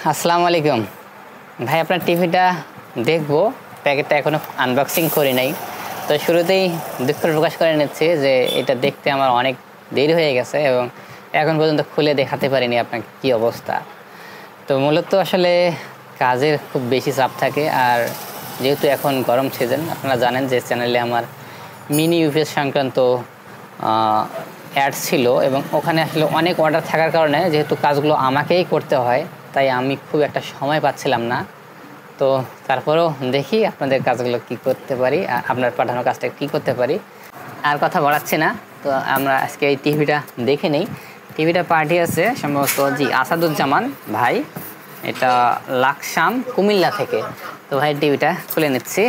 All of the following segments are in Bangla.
আসসালামু আলাইকুম ভাই, আপনার টিভিটা দেখবো। প্যাকেটটা এখনো আনবক্সিং করি নাই, তো শুরুতেই দুঃখ প্রকাশ করে নিচ্ছি যে এটা দেখতে আমার অনেক দেরি হয়ে গেছে এবং এখন পর্যন্ত খুলে দেখাতে পারিনি আপনাকে কি অবস্থা। তো মূলত আসলে কাজের খুব বেশি চাপ থাকে, আর যেহেতু এখন গরম সিজন, আপনারা জানেন যে চ্যানেলে আমার মিনি ইউপিএস সংক্রান্ত অ্যাড ছিল এবং ওখানে আসলে অনেক অর্ডার থাকার কারণে যেহেতু কাজগুলো আমাকেই করতে হয়, তাই আমি খুব একটা সময় পাচ্ছিলাম না। তো তারপরেও দেখি আপনাদের কাজগুলো কি করতে পারি, আপনার পাঠানো কাজটা কি করতে পারি। আর কথা বাড়াচ্ছি না, তো আমরা আজকে এই টিভিটা দেখে নিই। টিভিটা পাঠিয়েছে সম্ভবত আসাদুজ্জামান ভাই, এটা লাকসাম কুমিল্লা থেকে। তো ভাই টিভিটা খুলে নিচ্ছি।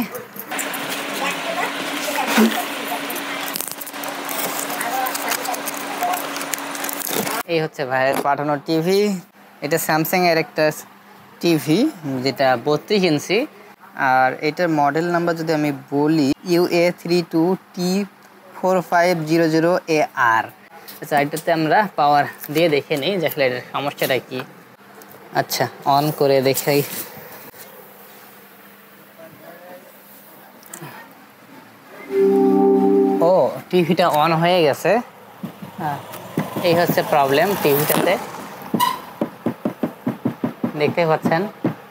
এই হচ্ছে ভাইয়ের পাঠানো টিভি। এটা স্যামসাং এর একটা টিভি, যেটা 32 ইঞ্চি। আর এটার মডেল নাম্বার যদি আমি বলি UA32T4500AR। আচ্ছা, এটাতে আমরা পাওয়ার দিয়ে দেখে নিই যে আসলে এটার সমস্যাটা কি। আচ্ছা, অন করে দেখাই। ও, টিভিটা অন হয়ে গেছে। হ্যাঁ, এই হচ্ছে প্রবলেম টিভিটাতে, দেখতে পাচ্ছেন।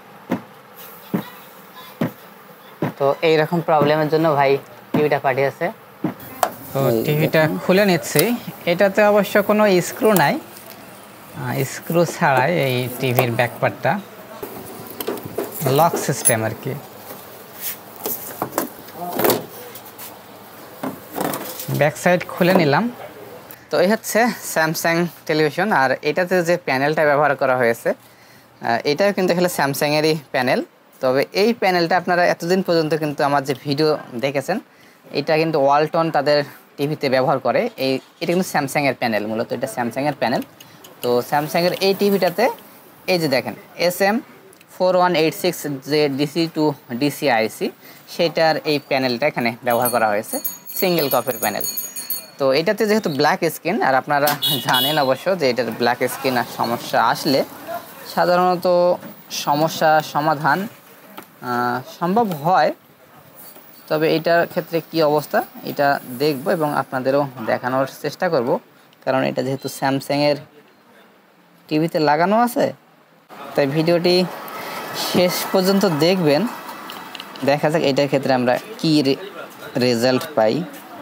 তো এইরকম প্রবলেমের জন্য ভাই টিভিটা পাঠিয়েছে। তো টিভিটা খুলে নিচ্ছি। এটাতে অবশ্য কোনো স্ক্রু নাই, স্ক্রু ছাড়াই এই টিভির ব্যাকপার্টটা লক সিস্টেম আর কি। ব্যাক সাইড খুলে নিলাম। তো এই হচ্ছে স্যামসাং টেলিভিশন, আর এটাতে যে প্যানেলটা ব্যবহার করা হয়েছে এটাও কিন্তু আসলে স্যামসাংয়েরই প্যানেল। তবে এই প্যানেলটা আপনারা এতদিন পর্যন্ত কিন্তু আমার যে ভিডিও দেখেছেন, এটা কিন্তু ওয়ালটন তাদের টিভিতে ব্যবহার করে। এটা কিন্তু স্যামসাংয়ের প্যানেল, মূলত এটা স্যামসাংয়ের প্যানেল। তো স্যামসাংয়ের এই টিভিটাতে এই যে দেখেন SM4186 যে DC টু DC আইসি, সেটার এই প্যানেলটা এখানে ব্যবহার করা হয়েছে, সিঙ্গেল কপের প্যানেল। তো এটাতে যেহেতু ব্ল্যাক স্ক্রিন, আর আপনারা জানেন অবশ্য যে এটার ব্ল্যাক স্ক্রিন আর সমস্যা আসলে সাধারণত সমস্যা সমাধান সম্ভব হয়। তবে এটার ক্ষেত্রে কি অবস্থা এটা দেখব এবং আপনাদেরও দেখানোর চেষ্টা করব, কারণ এটা যেহেতু স্যামসাংয়ের টিভিতে লাগানো আছে, তাই ভিডিওটি শেষ পর্যন্ত দেখবেন। দেখা যাক এটার ক্ষেত্রে আমরা কি রেজাল্ট পাই।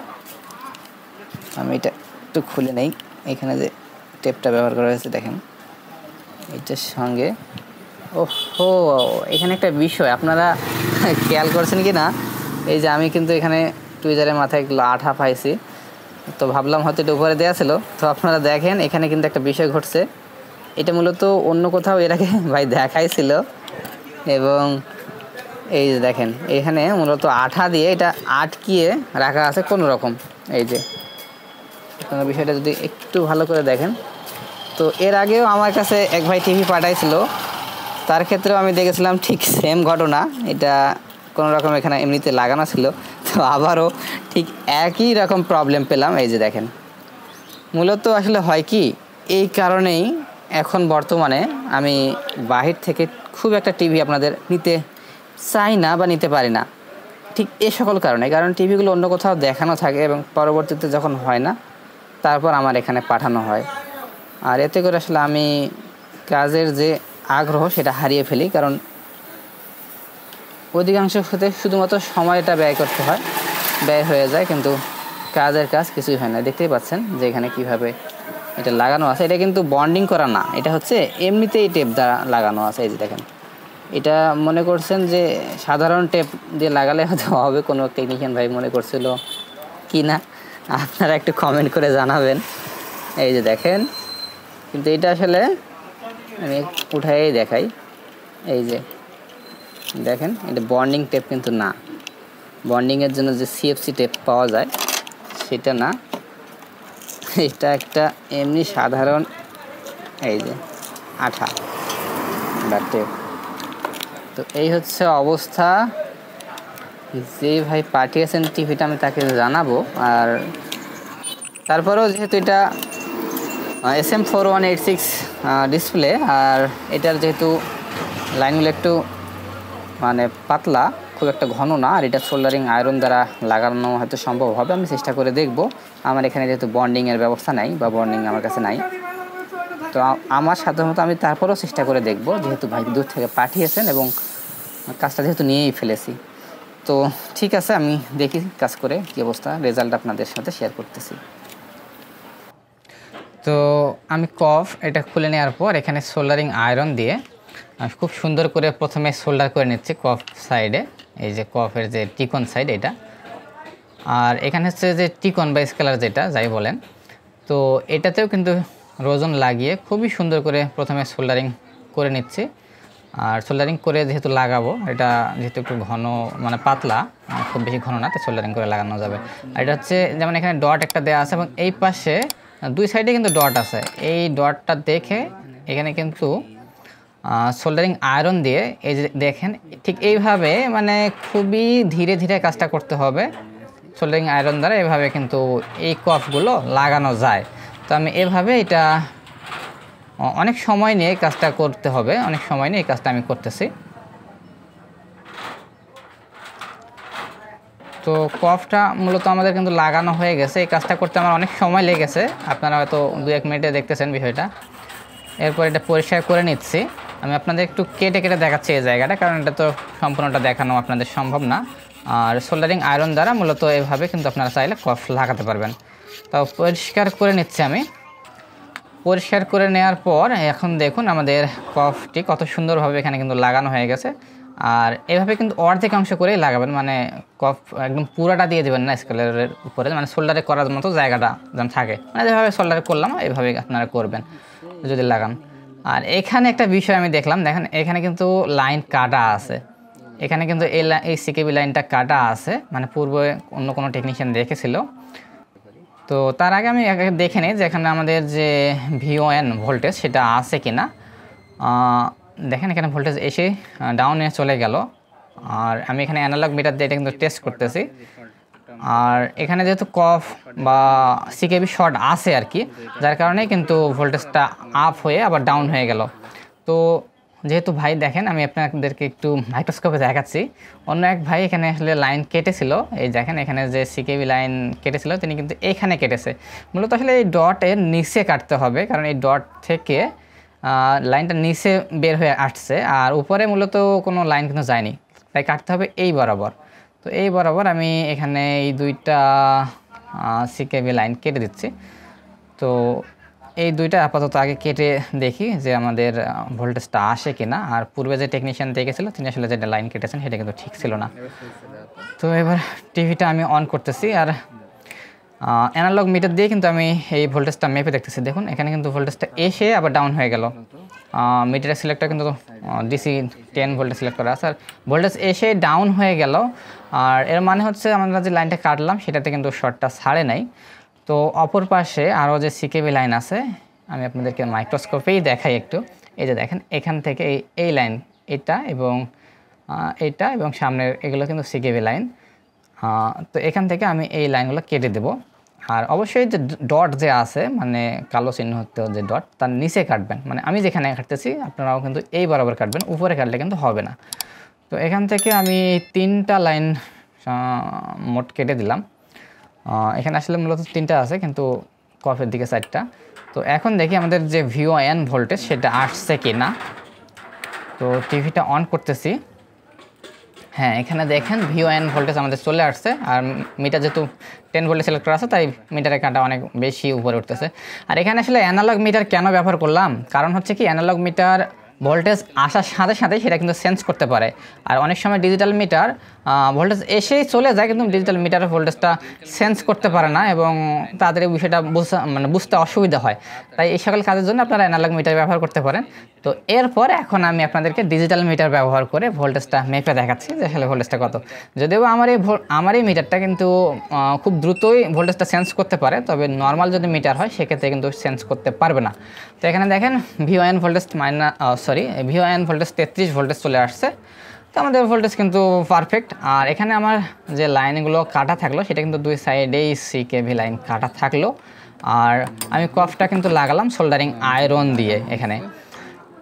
আমি এটা একটু খুলে নেই। এখানে যে টেপটা ব্যবহার করা হয়েছে দেখেন এটার সঙ্গে। ওহো, এখানে একটা বিষয় আপনারা খেয়াল করছেন কি না, এই যে আমি কিন্তু এখানে টুইজারের মাথায় এগুলো আঠা পাইছি, তো ভাবলাম হয়তো এটা উপরে দেওয়া ছিল। তো আপনারা দেখেন এখানে কিন্তু একটা বিষয় ঘটছে। এটা মূলত অন্য কোথাও এর আগে ভাই দেখাইছিল, এবং এই যে দেখেন এখানে মূলত আঠা দিয়ে এটা আটকিয়ে রাখা আছে কোনো রকম। এই যে আপনারা বিষয়টা যদি একটু ভালো করে দেখেন, তো এর আগেও আমার কাছে এক ভাই টিভি পাঠাইছিল, তার ক্ষেত্রেও আমি দেখেছিলাম ঠিক সেম ঘটনা। এটা কোনো রকম এখানে এমনিতে লাগানো ছিল, তো আবারও ঠিক একই রকম প্রবলেম পেলাম। এই যে দেখেন, মূলত আসলে হয় কি, এই কারণেই এখন বর্তমানে আমি বাহির থেকে খুব একটা টিভি আপনাদের নিতে চাই না বা নিতে পারি না, ঠিক এই সকল কারণে। কারণ টিভিগুলো অন্য কোথাও দেখানো থাকে এবং পরবর্তীতে যখন হয় না, তারপর আমার এখানে পাঠানো হয়। আর এতে করে আসলে আমি কাজের যে আগ্রহ সেটা হারিয়ে ফেলি, কারণ অধিকাংশ ক্ষেত্রে শুধুমাত্র সময়টা ব্যয় করতে হয়, ব্যয় হয়ে যায়, কিন্তু কাজের কাজ কিছুই হয় না। দেখতেই পাচ্ছেন যে এখানে কীভাবে এটা লাগানো আছে। এটা কিন্তু বন্ডিং করা না, এটা হচ্ছে এমনিতেই টেপ দ্বারা লাগানো আছে। এই যে দেখেন, এটা মনে করছেন যে সাধারণ টেপ দিয়ে লাগালে হয়তো হবে, কোনো টেকনিশিয়ান ভাই মনে করছিল কি না, আপনারা একটু কমেন্ট করে জানাবেন। এই যে দেখেন, কিন্তু এটা আসলে আমি উঠাই দেখাই। এই যে দেখেন, এটা বন্ডিং টেপ কিন্তু না। বন্ডিংয়ের জন্য যে CFC টেপ পাওয়া যায় সেটা না, এটা একটা এমনি সাধারণ এই যে আঠা বা টেপ। তো এই হচ্ছে অবস্থা। যে ভাই পাঠিয়েছেন টিভিটা আমি তাকে জানাবো। আর তারপরেও যেহেতু এটা SM4186 ডিসপ্লে, আর এটার যেহেতু লাইনগুলো একটু মানে পাতলা, খুব একটা ঘন না। আর এটা সোল্ডারিং আয়রন দ্বারা লাগানো হয়তো সম্ভব হবে, আমি চেষ্টা করে দেখব। আমার এখানে যেহেতু বন্ডিংয়ের ব্যবস্থা নাই বা বন্ডিং আমার কাছে নাই, তো আমার সাধারণত আমি তারপরেও চেষ্টা করে দেখব, যেহেতু ভাই দূর থেকে পাঠিয়েছেন এবং কাজটা যেহেতু নিয়েই ফেলেছি। তো ঠিক আছে, আমি দেখি কাজ করে কী অবস্থা, রেজাল্ট আপনাদের সাথে শেয়ার করতেছি। তো আমি কফ এটা খুলে নেওয়ার পর এখানে সোল্ডারিং আয়রন দিয়ে খুব সুন্দর করে প্রথমে সোল্ডার করে নিচ্ছি কফ সাইডে, এই যে কফের যে টিকন সাইড এটা, আর এখানে হচ্ছে যে টিকন বা স্কেলার যেটা যাই বলেন, তো এটাতেও কিন্তু রোজন লাগিয়ে খুবই সুন্দর করে প্রথমে সোল্ডারিং করে নিচ্ছি। আর সোল্ডারিং করে যেহেতু লাগাবো, এটা যেহেতু একটু ঘন মানে পাতলা, খুব বেশি ঘন না, তো সোল্ডারিং করে লাগানো যাবে। আর এটা হচ্ছে যেমন এখানে ডট একটা দেওয়া আছে এবং এই পাশে দুই সাইডে কিন্তু ডট আছে। এই ডটটা দেখে এখানে কিন্তু সোল্ডারিং আয়রন দিয়ে এই যে দেখেন ঠিক এইভাবে মানে খুবই ধীরে ধীরে কাজটা করতে হবে। সোল্ডারিং আয়রন দ্বারা এভাবে কিন্তু এই কফগুলো লাগানো যায়। তো আমি এভাবে এটা অনেক সময় নিয়ে কাজটা করতে হবে, অনেক সময় নিয়ে এই কাজটা আমি করতেছি। তো কফটা মূলত আমাদের কিন্তু লাগানো হয়ে গেছে। এই কাজটা করতে আমার অনেক সময় লেগেছে, আপনারা হয়তো 2-1 মিনিটে দেখতেছেন বিষয়টা। এরপর এটা পরিষ্কার করে নিচ্ছি। আমি আপনাদের একটু কেটে কেটে দেখাচ্ছি এই জায়গাটা, কারণ এটা তো সম্পূর্ণটা দেখানো আপনাদের সম্ভব না। আর সোল্ডারিং আয়রন দ্বারা মূলত এভাবে কিন্তু আপনারা চাইলে কফ লাগাতে পারবেন। তো পরিষ্কার করে নিচ্ছি আমি। পরিষ্কার করে নেওয়ার পর এখন দেখুন আমাদের কফটি কত সুন্দরভাবে এখানে কিন্তু লাগানো হয়ে গেছে। আর এভাবে কিন্তু অর্ধেক অংশ করেই লাগাবেন, মানে কফ একদম পুরাটা দিয়ে দেবেন না স্কেলারের উপরে, মানে সোল্ডারে করার মতো জায়গাটা যেন থাকে, মানে যেভাবে সোল্ডারে করলাম এইভাবে আপনারা করবেন যদি লাগান। আর এখানে একটা বিষয় আমি দেখলাম, দেখেন এখানে কিন্তু লাইন কাটা আছে, এখানে কিন্তু এই সিকেবি লাইনটা কাটা আছে, মানে পূর্বে অন্য কোনো টেকনিশিয়ান দেখেছিল। তো তার আগে আমি দেখে নিই যে এখানে আমাদের যে VON ভোল্টেজ সেটা আছে কি না। দেখেন এখানে ভোল্টেজ এসে ডাউনে চলে গেল। আর আমি এখানে অ্যানালগ মিটার দিয়ে এটা কিন্তু টেস্ট করতেছি। আর এখানে যেহেতু কফ বা সিকেবি শর্ট আছে আর কি, যার কারণে কিন্তু ভোল্টেজটা আপ হয়ে আবার ডাউন হয়ে গেল। তো যেহেতু ভাই দেখেন আমি আপনাদেরকে একটু মাইক্রোস্কোপে দেখাচ্ছি, অন্য এক ভাই এখানে আসলে লাইন কেটেছিল, এই দেখেন এখানে যে সিকেবি লাইন কেটেছিল তিনি কিন্তু এখানে কেটেছে। মূলত আসলে এই ডটের নিচে কাটতে হবে, কারণ এই ডট থেকে লাইনটা নিচে বের হয়ে আসছে, আর উপরে মূলত কোনো লাইন কিন্তু যায়নি, তাই কাটতে হবে এই বরাবর। তো এই বরাবর আমি এখানে এই দুইটা সিকেবি লাইন কেটে দিচ্ছি। তো এই দুইটা আপাতত আগে কেটে দেখি যে আমাদের ভোল্টেজটা আসে কিনা। আর পূর্বে যে টেকনিশিয়ান দেখেছিল তিনি আসলে যেটা লাইন কেটেছেন সেটা কিন্তু ঠিক ছিল না। তো এবার টিভিটা আমি অন করতেছি, আর অ্যানালগ মিটার দিয়ে কিন্তু আমি এই ভোল্টেজটা মেপে দেখতেছি। দেখুন এখানে কিন্তু ভোল্টেজটা এসে আবার ডাউন হয়ে গেল। মিটারের সিলেক্টর কিন্তু DC 10 ভোল্টেজ সিলেক্ট করা আছে, আর ভোল্টেজ এসে ডাউন হয়ে গেল। আর এর মানে হচ্ছে আমরা যে লাইনটা কাটলাম সেটাতে কিন্তু শর্টটা ছাড়ে নাই। তো অপর পাশে আরও যে সিকেবি লাইন আছে, আমি আপনাদেরকে মাইক্রোস্কোপেই দেখাই একটু। এই যে দেখেন এখান থেকে এই লাইন এটা এবং সামনের এগুলো কিন্তু সিকেবি লাইন। তো এখান থেকে আমি এই লাইনগুলো কেটে দেব। আর অবশ্যই যে ডট যে আছে মানে কালো চিহ্ন হতে যে ডট, তার নিচে কাটবেন, মানে আমি যেখানে কাটতেছি আপনারাও কিন্তু এই বরাবর কাটবেন, উপরে কাটলে কিন্তু হবে না। তো এখান থেকে আমি 3টা লাইন মোট কেটে দিলাম। এখানে আসলে মূলত 3টা আছে, কিন্তু কফের দিকে 4টা। তো এখন দেখি আমাদের যে VON ভোল্টেজ সেটা আসছে কি না। তো টিভিটা অন করতেছি। হ্যাঁ এখানে দেখেন VON ভোল্টেজ আমাদের চলে আসছে। আর মিটার যেহেতু 10 ভোল্টেজ সিলেক্ট করা আছে তাই মিটারের কাঁটা অনেক বেশি উপরে উঠতেছে। আর এখানে আসলে অ্যানালগ মিটার কেন ব্যবহার করলাম, কারণ হচ্ছে কি অ্যানালগ মিটার ভোল্টেজ আসার সাথে সাথে সেটা কিন্তু সেন্স করতে পারে। আর অনেক সময় ডিজিটাল মিটার ভোল্টেজ এসেই চলে যায়, কিন্তু ডিজিটাল মিটারের ভোল্টেজটা সেন্স করতে পারে না এবং তাদের এই বিষয়টা বুঝতে অসুবিধা হয়। তাই এই সকল কাজের জন্য আপনারা অ্যানালগ মিটার ব্যবহার করতে পারেন। তো এরপর এখন আমি আপনাদেরকে ডিজিটাল মিটার ব্যবহার করে ভোল্টেজটা মেপে দেখাচ্ছি যে আসলে ভোল্টেজটা কত। যদিও আমার এই মিটারটা কিন্তু খুব দ্রুতই ভোল্টেজটা সেন্স করতে পারে, তবে নর্মাল যদি মিটার হয় সেক্ষেত্রে কিন্তু সেন্স করতে পারবে না। তো এখানে দেখেন VON voltage VON voltage 33 voltage চলে আসছে। তো আমাদের ভোল্টেজ কিন্তু পারফেক্ট। আর এখানে আমার যে লাইনগুলো কাটা থাকলো সেটা কিন্তু দুই সাইডেই সিকেবি লাইন কাটা থাকলো। আর আমি কফটা কিন্তু লাগালাম সোল্ডারিং আয়রন দিয়ে এখানে।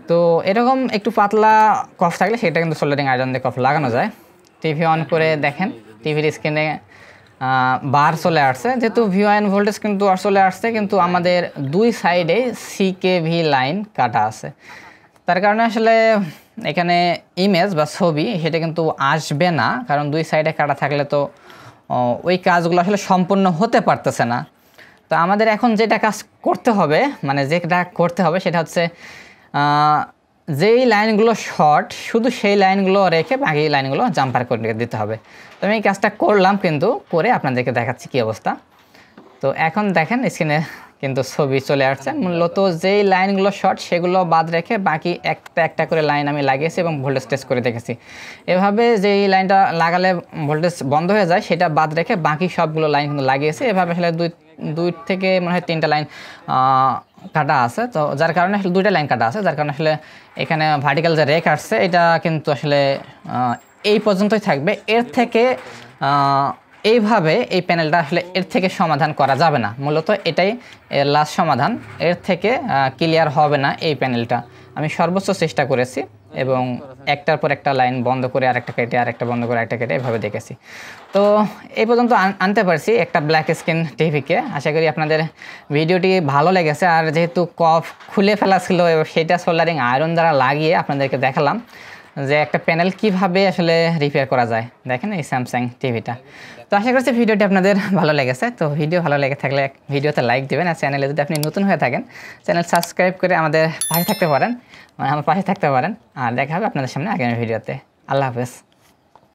তো এরকম একটু পাতলা কফ থাকলে সেটা কিন্তু সোল্ডারিং আয়রন দিয়ে কফ লাগানো যায়। টিভি অন করে দেখেন টিভির স্ক্রিনে বার চলে আসছে, যেহেতু ভিওআইএন ভোল্টেজ কিন্তু আর চলে আসছে, কিন্তু আমাদের দুই সাইডে সিকেভি লাইন কাটা আছে। তার কারণে আসলে এখানে ইমেজ বা ছবি সেটা কিন্তু আসবে না, কারণ দুই সাইডে কাটা থাকলে তো ওই কাজগুলো আসলে সম্পূর্ণ হতে পারতেছে না। তো আমাদের এখন যেটা কাজ করতে হবে, মানে যেটা করতে হবে সেটা হচ্ছে যেই লাইনগুলো শর্ট শুধু সেই লাইনগুলো রেখে বাকি লাইনগুলো জাম্পার করে দিতে হবে। তো আমি এই কাজটা করলাম, কিন্তু করে আপনাদেরকে দেখাচ্ছি কী অবস্থা। তো এখন দেখেন স্ক্রিনে কিন্তু ছবি চলে আসছে। মূলত যেই লাইনগুলো শর্ট সেগুলো বাদ রেখে বাকি একটা একটা করে লাইন আমি লাগিয়েছি এবং ভোল্টেজ টেস্ট করে দেখেছি। এভাবে যেই লাইনটা লাগালে ভোল্টেজ বন্ধ হয়ে যায় সেটা বাদ রেখে বাকি সবগুলো লাইন কিন্তু লাগিয়েছি। এভাবে আসলে দুই থেকে মনে হয় 3টা লাইন কাটা আছে, তো যার কারণে আসলে 2টা লাইন কাটা আছে, যার কারণে আসলে এখানে ভার্টিক্যাল যে রেক আসছে এটা কিন্তু আসলে এই পর্যন্তই থাকবে। এর থেকে এইভাবে এই প্যানেলটা আসলে এর থেকে সমাধান করা যাবে না, মূলত এটাই এর লাস্ট সমাধান। এর থেকে ক্লিয়ার হবে না এই প্যানেলটা। আমি সর্বোচ্চ চেষ্টা করেছি এবং একটার পর একটা লাইন বন্ধ করে আরেকটা কেটে, আরেকটা বন্ধ করে আরেকটা কেটে এভাবে দেখেছি। তো এই পর্যন্ত আনতে পারছি একটা ব্ল্যাক স্ক্রিন টিভিকে। আশা করি আপনাদের ভিডিওটি ভালো লেগেছে। আর যেহেতু কফ খুলে ফেলা ছিল সেটা সোল্ডারিং আয়রন দ্বারা লাগিয়ে আপনাদেরকে দেখালাম যে একটা প্যানেল কিভাবে আসলে রিপেয়ার করা যায়। দেখেন এই স্যামসাং টিভিটা। তো আশা করছি ভিডিওটি আপনাদের ভালো লেগেছে। তো ভিডিও ভালো লেগে থাকলে ভিডিওতে লাইক দেবেন, আর চ্যানেলে যদি আপনি নতুন হয়ে থাকেন চ্যানেল সাবস্ক্রাইব করে আমাদের পাশে থাকতে পারেন, মানে আমার পাশে থাকতে পারেন। আর দেখা হবে আপনাদের সামনে আগামী ভিডিওতে। আল্লাহ হাফেজ।